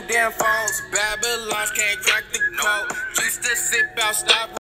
damn phones. Babylons can't crack the code. Used to sip out, stop.